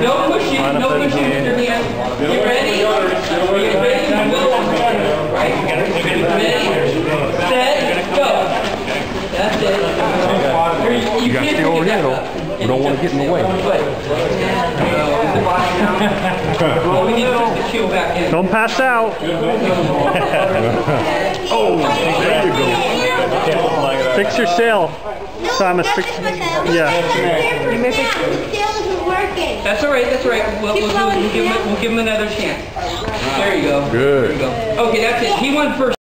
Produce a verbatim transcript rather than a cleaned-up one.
No pushing, no pushing with your hand. You ready? You ready? Right? Ready? Set, go. That's it. You, You gotta stay over here though. We don't want to get in the way. Well, we need to put the cue back in. Don't pass out. Oh, there you go. Fix your sail. Thomas, fix yeah. That's all right, that's all right. We'll, we'll, do, we'll, give him, we'll give him another chance. There you go. Good. There you go. Okay, that's it. He won first.